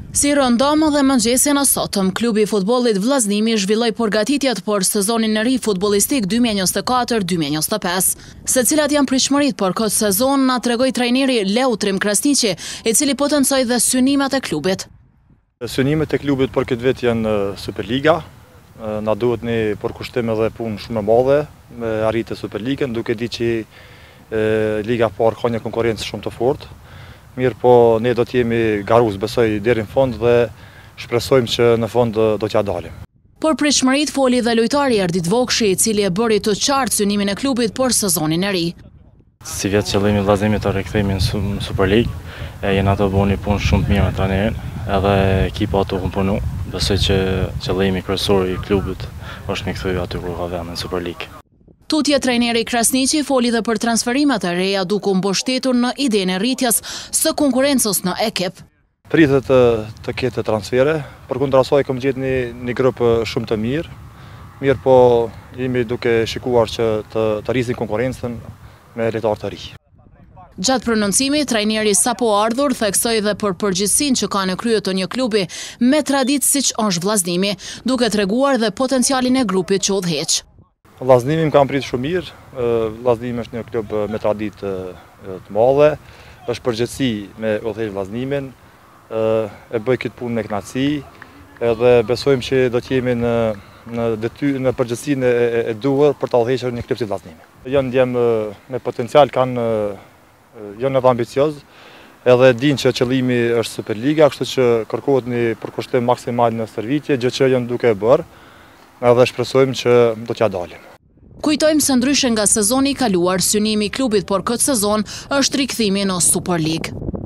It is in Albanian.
Si rëndom dhe mëngjesin e sotëm, klubi i futbollit Vllaznimi zhvilloi përgatitjet për sezonin e ri futbollistik 2024-2025. Se cilat janë pritshmëritë për këtë sezon na tregoi trajneri Leu Trim Krasniqi, i cili potencoi dhe synimet e klubit. Synimet e klubit për këtë vit janë Superliga. Na duhet një përkushtim edhe punë shumë e madhe me arritje Superligën, duke ditë që Liga e parë ka një konkurrencë shumë të fortë. Mirë po, ne do t'jemi garuz, besoj, deri në fond dhe shpresojmë që në fond do t'ja dalim. Por pritshmëritë foli dhe lojtari Erdit Vokshi, i cili e bëri të qartë synimin e klubit për sezonin e ri. Si vjetë qëllimi Vllaznimit të rikthehemi në Super League, jena të bëni punë shumë të mirë me trajnerin, edhe ekipa ato kanë punu. Besoj që qëllimi kryesor i klubit është me kthyer aty ku ka vend në Super League. Tutje trajneri Krasniqi foli dhe për transferimet e reja, duke u mbështetur në idenë e rritjes së konkurrencës në ekip. Pritet të ketë transfere, përkundër asaj kam gjetur një grup shumë të mirë. Mirë po jemi duke shikuar që të rrisin konkurrencën me lojtarë të ri. Gjatë prononcimit, trajneri sapo ardhur theksoi dhe për përgjegjësinë që ka në krye të një klubi me traditë siç është Vllaznimi, duke treguar dhe potencialin e grupit që udhëheq. Vllaznimi më kam pritë shumë mirë. Vllaznimi është një klub me traditë të madhe, është përgjegjësi me udhëheq Vllaznimin, e bëj këtë punë me kënaqësi, edhe besojmë që do të jemi në përgjegjësinë e duhur për ta udhëhequr një klub si Vllaznimi. Janë ndjem me potencial, janë edhe ambicioz, edhe dinë që qëllimi është Superliga, kështu që kërkohet një përkushtim maksimal në stërvitje, gjë që janë duke e bërë, edhe shpresojmë që do t'ja dalim. Kujtojmë se ndryshe nga sezoni i kaluar, synimi i klubit për këtë sezon është rikthimi në Super League.